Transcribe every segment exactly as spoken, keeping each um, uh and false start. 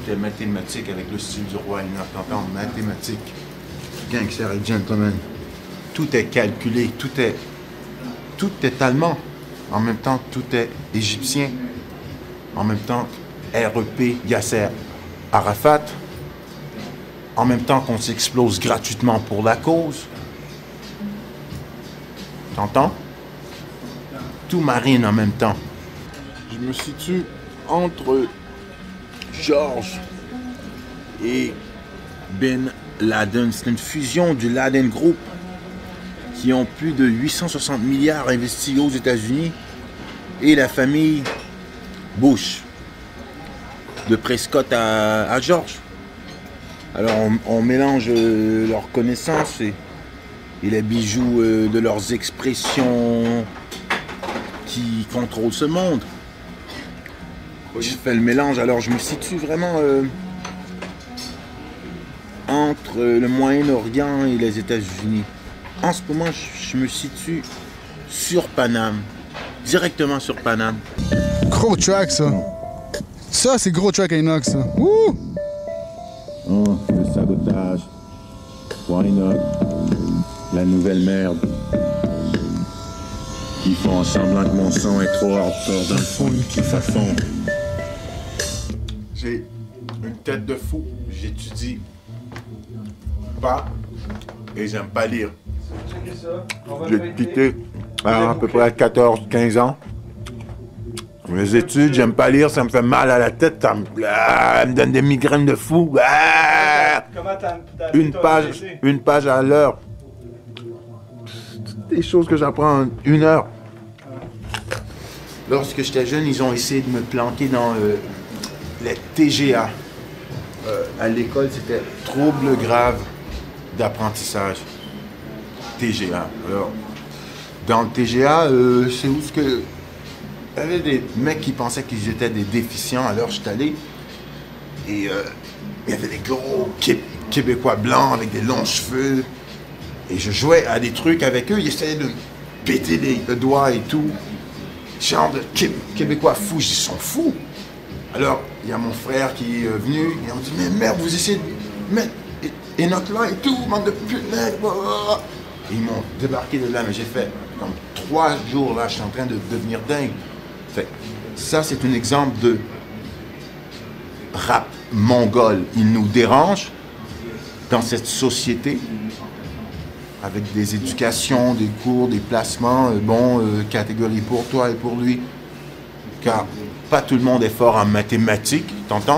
est mathématique avec le style du roi Enoch. T'entends? Mathématique. Gangster et gentleman. Tout est calculé, tout est... Tout est allemand. En même temps, tout est égyptien. En même temps, R E P, Yasser Arafat. En même temps qu'on s'explose gratuitement pour la cause. T'entends? Tout marine en même temps. Je me situe entre George et Ben Laden. C'est une fusion du Laden Group qui ont plus de huit cent soixante milliards investis aux États-Unis et la famille Bush, de Prescott à, à George. Alors on, on mélange euh, leurs connaissances et, et les bijoux euh, de leurs expressions qui contrôlent ce monde. Je fais le mélange, alors je me situe vraiment euh, entre le Moyen-Orient et les États-Unis. En ce moment, je, je me situe sur Paname, directement sur Paname. Gros track, ça. Ça, c'est gros track Enoch, ça. Wouh! Oh, le sabotage. Pour Enoch, la nouvelle merde. Ils font semblant que mon son est trop hardcore dans le fond, ça fond. J'ai une tête de fou, j'étudie pas et j'aime pas lire. J'ai quitté à, à peu près quatorze quinze ans. Les études, j'aime pas lire, ça me fait mal à la tête, ça me, ah, me donne des migraines de fou. Ah, une page, une page à l'heure. Des choses que j'apprends en une heure. Lorsque j'étais jeune, ils ont essayé de me planquer dans euh, les T G A. Euh, à l'école, c'était trouble grave d'apprentissage. T G A. Alors, dans le T G A, euh, c'est où ce que... Il y avait des mecs qui pensaient qu'ils étaient des déficients, alors je suis allé. Et euh, il y avait des gros Québécois blancs avec des longs cheveux. Et je jouais à des trucs avec eux, ils essayaient de me péter les doigts et tout. Genre de Québécois fous, ils sont fous. Alors, il y a mon frère qui est venu, et on dit, mais merde, vous essayez de mettre Enoch là et tout, manque de pute, mec. Ils m'ont débarqué de là, mais j'ai fait comme trois jours là, je suis en train de devenir dingue. Fait, ça, c'est un exemple de rap mongol. Il nous dérange dans cette société avec des éducations, des cours, des placements, euh, bon, euh, catégorie pour toi et pour lui. Car pas tout le monde est fort en mathématiques, t'entends?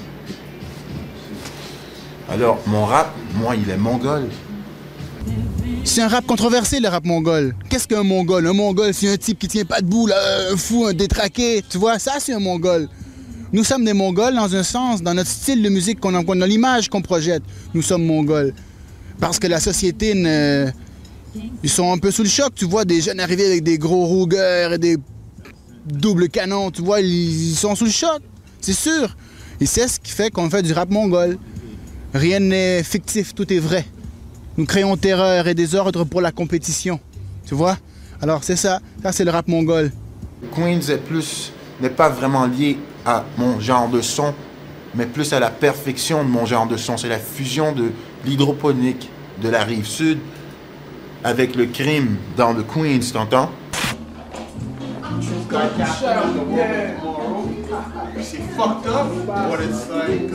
Alors, mon rap, moi, il est mongol. C'est un rap controversé, le rap mongol. Qu'est-ce qu'un mongol? Un mongol, c'est un type qui tient pas debout, là, un fou, un détraqué, tu vois? Ça, c'est un mongol. Nous sommes des mongols dans un sens, dans notre style de musique qu'on envoie, dans l'image qu'on projette. Nous sommes mongols. Parce que la société, ne... ils sont un peu sous le choc, tu vois, des jeunes arrivés avec des gros Ruger et des doubles canons, tu vois, ils sont sous le choc, c'est sûr. Et c'est ce qui fait qu'on fait du rap mongol. Rien n'est fictif, tout est vrai. Nous créons terreur et désordre pour la compétition, tu vois? Alors c'est ça, ça c'est le rap mongol. Queens est plus, n'est pas vraiment lié à mon genre de son, mais plus à la perfection de mon genre de son. C'est la fusion de l'hydroponique de la rive sud avec le crime dans le Queens, t'entends? C'est fucked up, what it's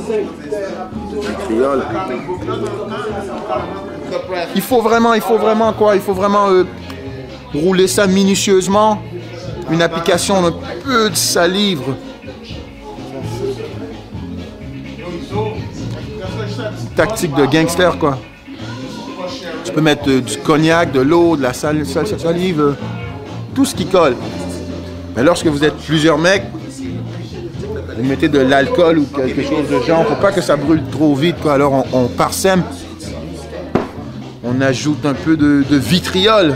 like. Il faut vraiment, il faut vraiment quoi? Il faut vraiment euh, rouler ça minutieusement. Une application un peu de salive. Tactique de gangster, quoi. Tu peux mettre euh, du cognac, de l'eau, de la sal sal salive, euh, tout ce qui colle. Mais lorsque vous êtes plusieurs mecs, vous mettez de l'alcool ou quelque chose de genre, faut pas que ça brûle trop vite, quoi. Alors on, on parsème, on ajoute un peu de, de vitriol.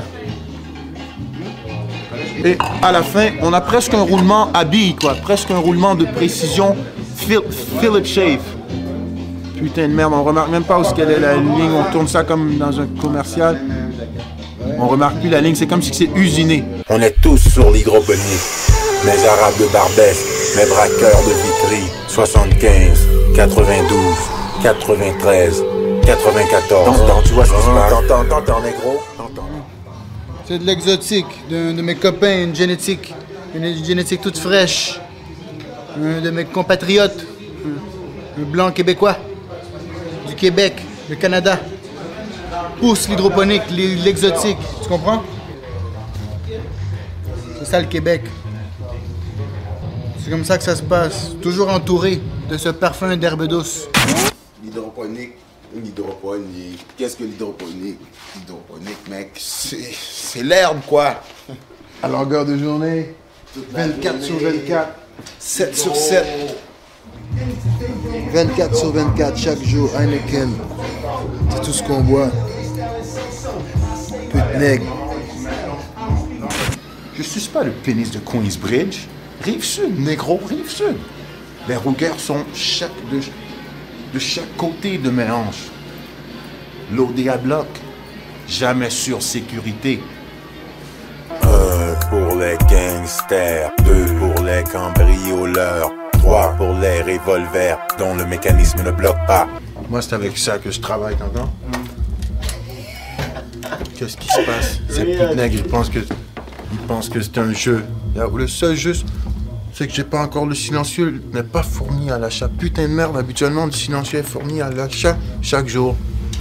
Et à la fin, on a presque un roulement à billes, quoi. Presque un roulement de précision Philip Shave. Putain de merde, on remarque même pas où est-ce qu'elle est la ligne, on tourne ça comme dans un commercial. On remarque plus la ligne, c'est comme si c'est usiné. On est tous sur l'hydroponie. mes arabes de Barbès, mes braqueurs de Vitry. soixante-quinze, quatre-vingt-douze, quatre-vingt-treize, quatre-vingt-quatorze. T'entends, tu vois ce qui se passe? T'entends, t'entends, négro? T'entends. C'est de l'exotique, d'un de mes copains, une génétique. Une génétique toute fraîche. Un de mes compatriotes. Un, un blanc québécois. Du Québec, le Canada. Pousse l'hydroponique, l'exotique. Tu comprends? C'est ça le Québec. C'est comme ça que ça se passe. Toujours entouré de ce parfum d'herbe douce. L'hydroponique, l'hydroponique. Qu'est-ce que l'hydroponique? L'hydroponique, mec, c'est l'herbe, quoi. À longueur de journée, vingt-quatre sur vingt-quatre, sept sur sept. vingt-quatre sur vingt-quatre, chaque jour, Heineken. C'est tout ce qu'on boit. Pute nègre. Je suis pas le pénis de Queensbridge. Rive-Sud, négro, Rive-Sud. Les rougueurs sont chaque de, de chaque côté de mes hanches. L'O D à bloc. Jamais sur sécurité. Un pour les gangsters, deux pour les cambrioleurs, trois pour les revolvers dont le mécanisme ne bloque pas. Moi, c'est avec ça que je travaille, t'entends? Qu'est-ce qui se passe? Ces putes nègres, ils pensent que, ils pensent que c'est un jeu. Le seul jeu, c'est que j'ai pas encore le silencieux, n'est pas fourni à l'achat. Putain de merde, habituellement, le silencieux est fourni à l'achat chaque jour.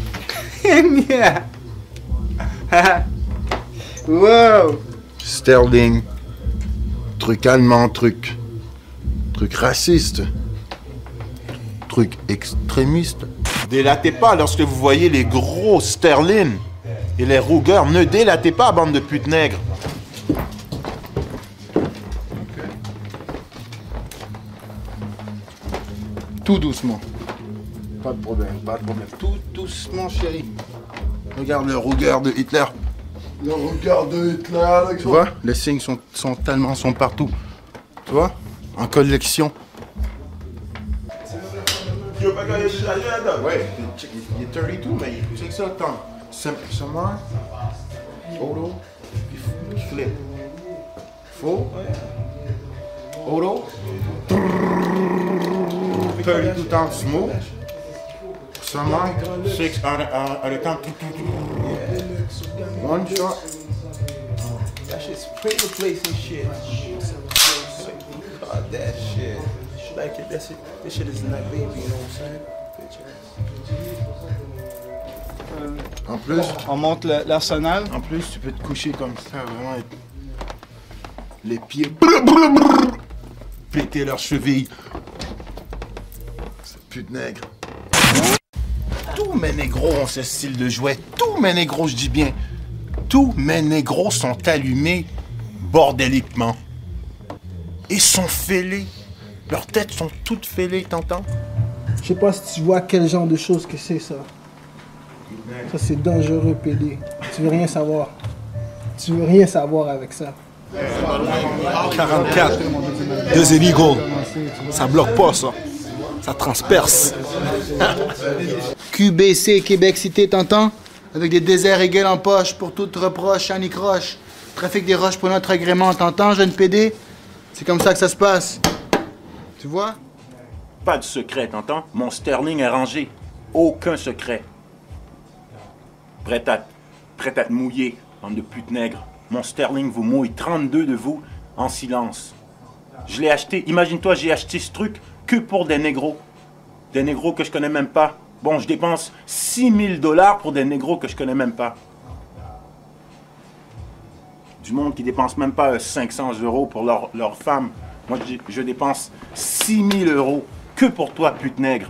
Wow! Sterling. Truc allemand, truc. Truc raciste. Truc extrémiste. Délatez pas lorsque vous voyez les gros Sterling et les rougueurs. Ne délatez pas, bande de putes nègres. Tout doucement. Pas de problème, pas de problème. Tout doucement, chérie. Regarde le rougueur de Hitler. Le regard de Hitler, là, tu vois, les signes sont, sont tellement sont partout. Tu vois, en collection. Ouais, il est trente-deux, mais il check ça le temps. Someone, auto, il flip. Faux, auto, trente-deux temps smooth. Someone, six à le temps. One shot. That shit's paper plates and shit. God, that shit. Like it, that shit, this shit is not baby, you know what I'm saying? En plus, on monte l'arsenal. En plus, tu peux te coucher comme ça, vraiment être... les pieds brr, brr, brr, péter leurs chevilles. C'est pute nègre. Tous mes négros ont ce style de jouet. Tous mes négros, je dis bien. Tous mes négros sont allumés bordéliquement. Et sont fêlés. Leurs têtes sont toutes fêlées, t'entends? Je sais pas si tu vois quel genre de choses que c'est ça. Ça c'est dangereux, P D. Tu veux rien savoir. Tu veux rien savoir avec ça. quarante-quatre, deux illegal. Ça bloque pas ça. Ça transperce. Q B C, Québec Cité, t'entends? Avec des déserts égales en poche pour toute reproche, anicroche. Trafic des roches pour notre agrément, t'entends, jeune P D? C'est comme ça que ça se passe. Tu vois? Pas de secret, t'entends? Mon Sterling est rangé. Aucun secret. Prêt à, prêt à te mouiller, bande de putes nègres. Mon Sterling vous mouille, trente-deux de vous, en silence. Je l'ai acheté, imagine-toi, j'ai acheté ce truc que pour des négros. Des négros que je connais même pas. Bon, je dépense six mille dollars pour des négros que je connais même pas. Du monde qui dépense même pas cinq cents euros pour leur, leur femme. Moi, je, je dépense six mille euros que pour toi, pute nègre.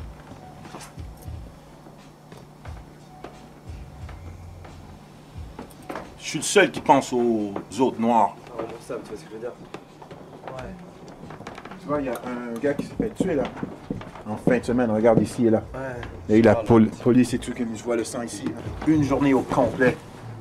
Je suis le seul qui pense aux autres noirs. Ouais, ça, tu vois ce que je veux dire? Ouais. Tu vois, il y a un gars qui s'est fait tuer là. En fin de semaine, regarde ici et là. Ouais. Il y a eu la pol police et tout, comme je vois le sang ici. Une journée au complet.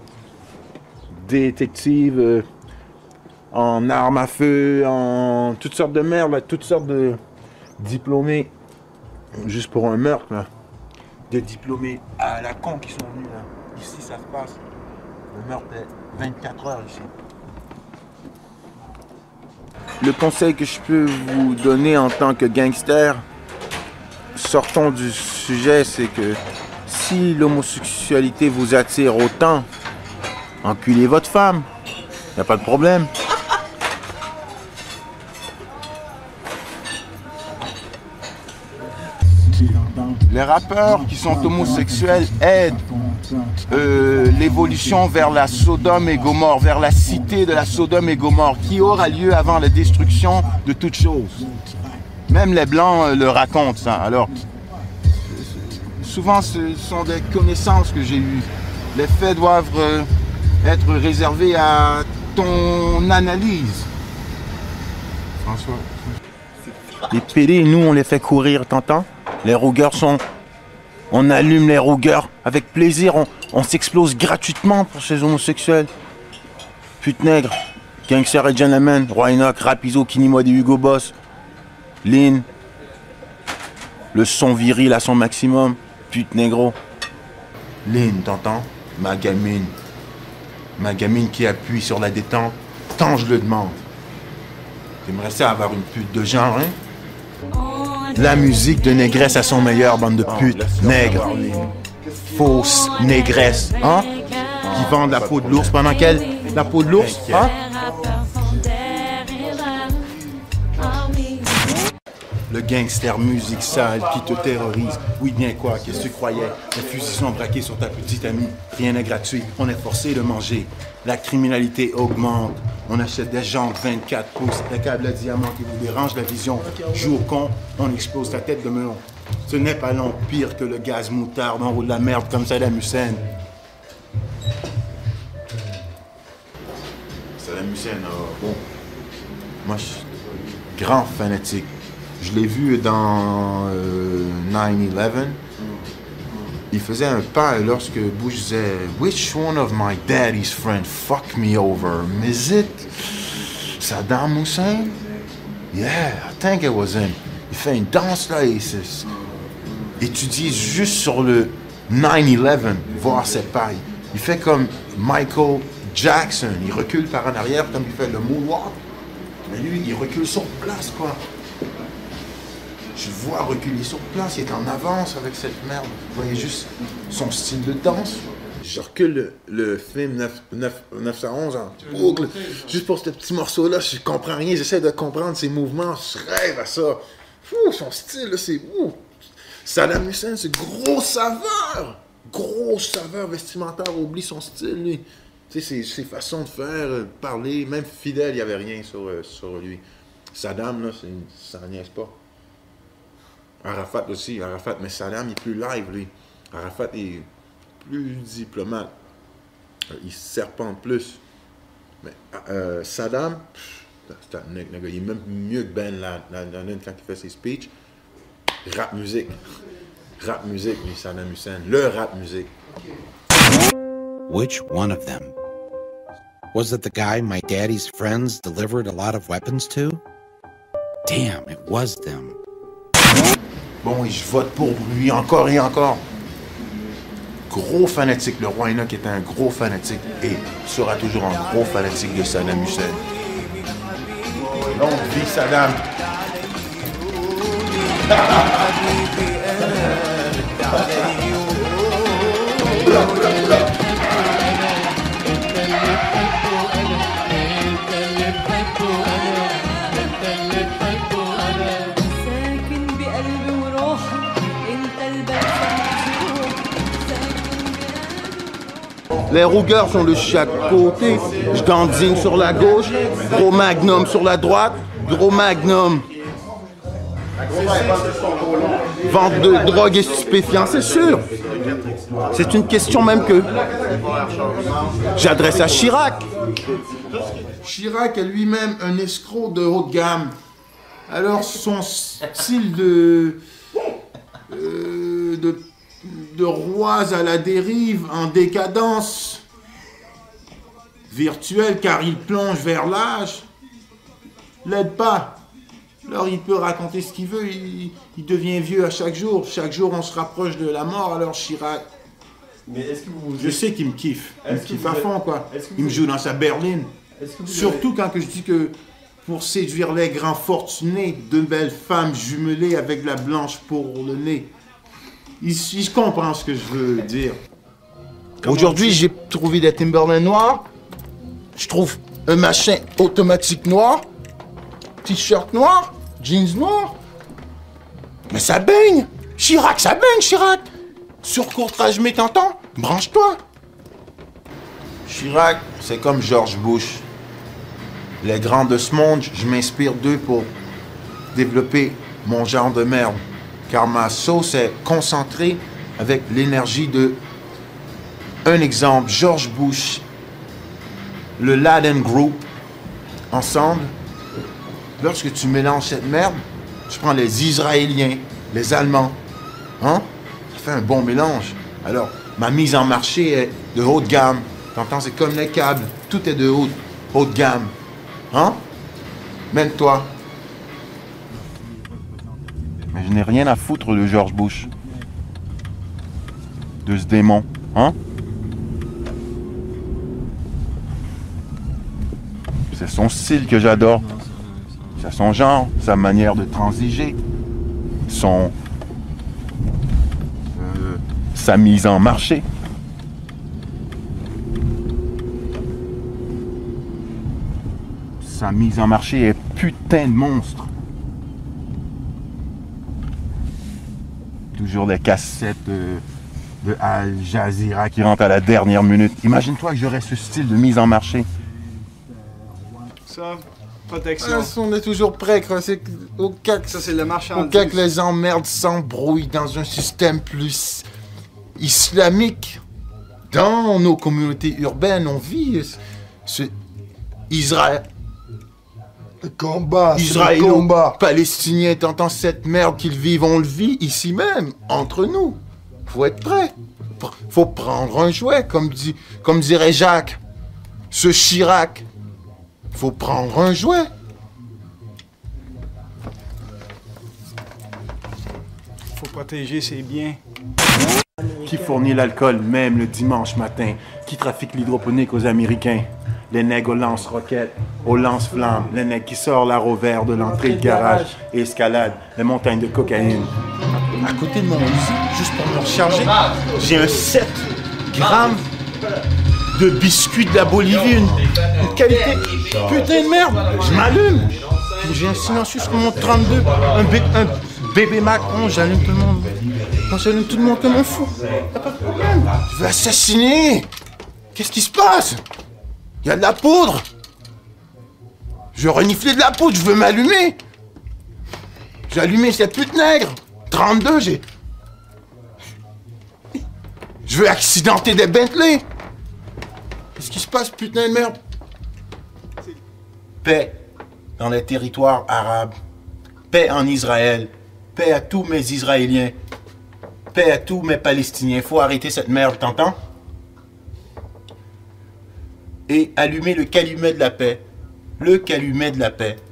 Détective, euh, en armes à feu, en toutes sortes de merde, là, toutes sortes de diplômés, juste pour un meurtre, là. Des diplômés à la con qui sont venus, là. Ici, ça se passe. Le meurtre est vingt-quatre heures ici. le conseil que je peux vous donner en tant que gangster, sortons du sujet, c'est que si l'homosexualité vous attire autant, enculez votre femme. Y a pas de problème. Les rappeurs qui sont homosexuels aident euh, l'évolution vers la Sodome et Gomorrhe, vers la cité de la Sodome et Gomorrhe, qui aura lieu avant la destruction de toutes choses. Même les Blancs euh, le racontent, ça. Alors, souvent, ce sont des connaissances que j'ai eues. Les faits doivent euh, être réservés à ton analyse. François. Les pédés, nous, on les fait courir, t'entends? Les rougueurs sont... On allume les rougueurs avec plaisir, on, on s'explose gratuitement pour ces homosexuels. Pute nègre, Gangster et Gentleman, Roy Enoch, Rapizo, Kinimoa des Hugo Boss, Lynn, le son viril à son maximum, pute négro. Lynn, t'entends? Ma gamine. Ma gamine qui appuie sur la détente, tant je le demande. T'aimerais ça avoir une pute de genre, hein? La musique de négresse à son meilleur, bande de putes, nègres, fausses négresses, hein? Qui vendent la peau de l'ours pendant qu'elle... La peau de l'ours, hein? Le gangster musique sale qui te terrorise. Oui, bien quoi, qu'est-ce que tu croyais? Les fusils sont braqués sur ta petite amie. Rien n'est gratuit, on est forcé de manger. La criminalité augmente. On achète des jantes vingt-quatre pouces, des câbles à diamant qui vous dérangent la vision. Joue au con, on explose ta tête de melon. Ce n'est pas long, pire que le gaz moutarde en haut de la merde comme Saddam Hussein. Saddam Hussein, oh, bon. Moi, je suis grand fanatique. Je l'ai vu dans euh, nine eleven. Il faisait un pas lorsque Bush disait « Which one of my daddy's friends fucked me over? Is it Saddam Hussein? Yeah, I think it was him. » Il fait une danse là et c'est... Étudie juste sur le nine eleven, voir ses pas. Il fait comme Michael Jackson. Il recule par en arrière comme il fait le moonwalk. Mais lui, il recule sur place, quoi. Je le vois reculer sur place, il est en avance avec cette merde. Vous voyez juste son style de danse. Je recule le, le film neuf cent onze en boucle, juste pour ce petit morceau-là. Je comprends rien, j'essaie de comprendre ses mouvements, je rêve à ça. Fou, son style, là, c'est ouf. Saddam Hussein, c'est gros saveur. Gros saveur vestimentaire, oublie son style, lui. Tu sais, ses, ses façons de faire, parler, même Fidel, il n'y avait rien sur, sur lui. Saddam, là, ça niaise pas. Arafat aussi, Arafat, mais Saddam il est plus live, lui. Arafat est plus diplomate. Il serpente plus. Mais euh, Saddam, c'est un nègre, il est même mieux que Ben Laden quand il fait ses speeches. Rap musique. Rap musique, lui, Saddam Hussein. Le rap musique. Which one of them? Was it the guy my daddy's friends delivered a lot of weapons to? Damn, it was them. Bon, et je vote pour lui encore et encore. Gros fanatique. Le roi Enoch est un gros fanatique et sera toujours un gros fanatique de Saddam Hussein. Longue vie, Saddam. Les rougueurs sont de chaque côté. Je dandine sur la gauche, gros magnum sur la droite, gros magnum. Vente de drogue et stupéfiants, c'est sûr. C'est une question même que j'adresse à Chirac. Chirac est lui-même un escroc de haute gamme. Alors son style de... Euh, de de rois à la dérive, en décadence virtuelle, car il plonge vers l'âge, l'aide pas. Alors il peut raconter ce qu'il veut, il, il devient vieux à chaque jour. Chaque jour on se rapproche de la mort, alors Chirac. Mais est-ce que vous... Je sais qu'il me kiffe, il me kiffe à êtes... fond, quoi. Il me joue dans sa berline. Surtout avez... quand que je dis que pour séduire les grands fortunés, de belles femmes jumelées avec la blanche pour le nez. Ici, je comprends ce que je veux dire. Aujourd'hui, j'ai trouvé des Timberland noirs. Je trouve un machin automatique noir. T-shirt noir. Jeans noirs. Mais ça baigne. Chirac, ça baigne, Chirac. Surcourtrage mais t'entends? Branche-toi. Chirac, c'est comme George Bush. Les grands de ce monde, je m'inspire d'eux pour développer mon genre de merde. Car ma sauce est concentrée avec l'énergie de... Un exemple, George Bush, le Laden Group, ensemble, lorsque tu mélanges cette merde, tu prends les Israéliens, les Allemands, hein? Ça fait un bon mélange. Alors, ma mise en marché est de haute gamme. T'entends, c'est comme les câbles, tout est de haute, haute gamme. Hein? Même toi. Mais je n'ai rien à foutre de George Bush. De ce démon, hein? C'est son style que j'adore. C'est son genre, sa manière de transiger. Son... Euh, sa mise en marché. Sa mise en marché est putain de monstre. Toujours des cassettes euh, de Al Jazeera qui rentrent à la dernière minute. Imagine-toi que j'aurais ce style de mise en marché. Ça, protection. Ah, on est toujours prêt, quoi. C'est au cas que, Ça, c'est le marchandise. au cas que les emmerdes s'embrouillent dans un système plus islamique. Dans nos communautés urbaines, on vit ce Israël. Le combat, c'est le Israël, combat. Palestiniens, t'entends cette merde qu'ils vivent, on le vit ici même, entre nous. Faut être prêt. Faut prendre un jouet, comme, dit, comme dirait Jacques. Ce Chirac. Faut prendre un jouet. Faut protéger ses biens. Qui fournit l'alcool même le dimanche matin? Qui trafique l'hydroponique aux Américains? Les nègres aux lance-roquettes, aux lance-flammes, les nègres qui sortent l'aro vert de l'entrée de garage et escaladent les montagnes de cocaïne. À côté de mon usine, juste pour me recharger, j'ai un sept grammes de biscuits de la Bolivie, une, une qualité putain de merde. Je m'allume. J'ai un silencieux sur mon trente-deux, un, bé- un bébé Macron, j'allume tout le monde. Moi, j'allume tout le monde comme un fou. Y'a pas de problème. Je veux assassiner. Qu'est-ce qui se passe? Il y a de la poudre. Je veux renifler de la poudre, je veux m'allumer. J'ai allumé cette pute nègre. trente-deux, j'ai... Je veux accidenter des Bentley. Qu'est-ce qui se passe, putain de merde? Paix dans les territoires arabes. Paix en Israël. Paix à tous mes Israéliens. Paix à tous mes Palestiniens. Faut arrêter cette merde, t'entends? Et allumer le calumet de la paix. Le calumet de la paix.